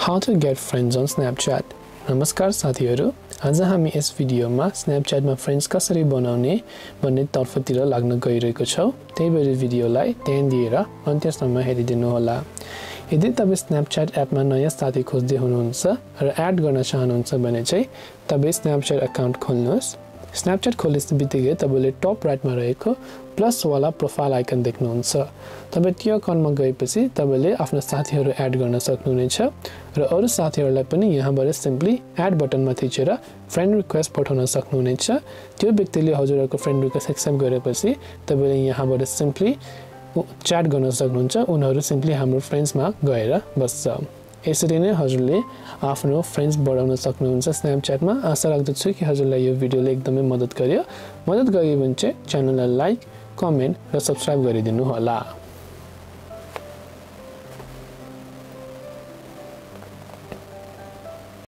How to get friends on Snapchat. नमस्कार साथीहरु, आज हामी यस भिडियोमा स्न्यापच्याटमा फ्रेन्ड्स कसरी बनाउने भन्ने तर्फतिर लाग्न गइरहेको छौं। त्यही भएर भिडियोलाई ध्यान दिएर अन्त्यसम्म हेरिदिनु होला। यदि तपाई स्न्यापच्याट एपमा नयाँ साथी खोज्दै हुनुहुन्छ र एड गर्न चाहनुहुन्छ भने चाहिँ तपाई स्न्यापच्याट अकाउन्ट खोल्नुहोस्। स्न्यापच्याट खोल्नेबित्तिकै तपाईले टप राइटमा रहेको प्लस वाला प्रोफाइल आइकन देख्नुहुन्छ। तपाई त्यो अकाउन्टमा गएपछि तपाईले आफ्नो साथीहरु एड गर्न सक्नुहुनेछ र अरु साथीहरुलाई पनि यहाँबाट सिम्पली एड बटनमा थिचेर फ्रेन्ड रिक्वेस्ट पठाउन सक्नुहुनेछ। त्यो व्यक्तिले हजुरहरुको फ्रेन्ड रिक्वेस्ट एक्सेप्ट गरेपछि तपाईले यहाँबाट सिम्पली च्याट गर्न सक्नुहुन्छ। उनीहरु सिम्पली हाम्रो फ्रेन्ड्समा गएर बस्छ। यसरी नै हजुरले आफ्नो फ्रेन्ड्स बढाउन सक्नुहुन्छ स्न्यापच्याटमा। आशा राख्दछु कि हजुरलाई यो भिडियोले एकदमै मद्दत गर्यो। मद्दत गरे भने चाहिँ च्यानललाई लाइक, कमेन्ट र सब्स्क्राइब गरिदिनु होला।